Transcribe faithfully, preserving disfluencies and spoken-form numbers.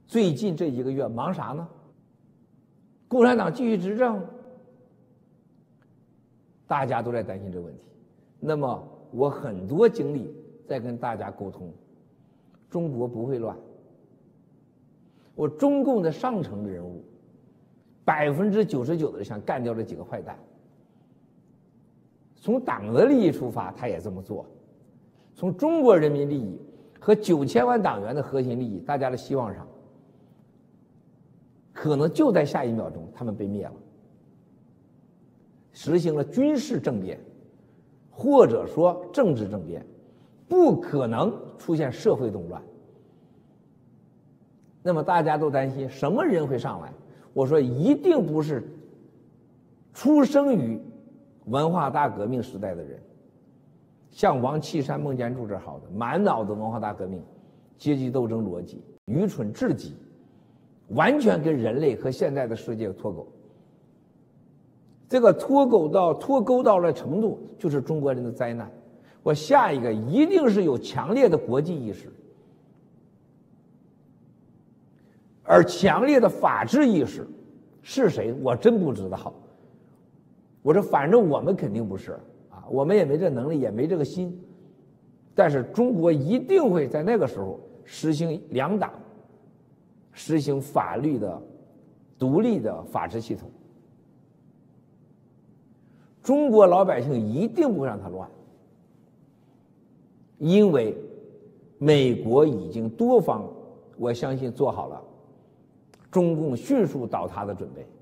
最近这一个月忙啥呢？共产党继续执政，大家都在担心这个问题。那么我很多精力在跟大家沟通，中国不会乱。我中共的上层人物，百分之九十九的人想干掉这几个坏蛋。从党的利益出发，他也这么做；从中国人民利益和九千万党员的核心利益，大家的希望上，可能就在下一秒钟，他们被灭了，实行了军事政变，或者说政治政变，不可能出现社会动乱。那么大家都担心什么人会上来？我说一定不是出生于文化大革命时代的人，像王岐山、孟建柱这好的，满脑子文化大革命、阶级斗争逻辑，愚蠢至极，完全跟人类和现在的世界脱钩。这个脱钩到脱钩到了程度，就是中国人的灾难。我下一个一定是有强烈的国际意识，而强烈的法治意识是谁？我真不知道。我说，反正我们肯定不是啊，我们也没这能力，也没这个心。但是中国一定会在那个时候实行两党，实行法律的独立的法治系统。中国老百姓一定不让它乱，因为美国已经多方，我相信做好了中共迅速倒塌的准备。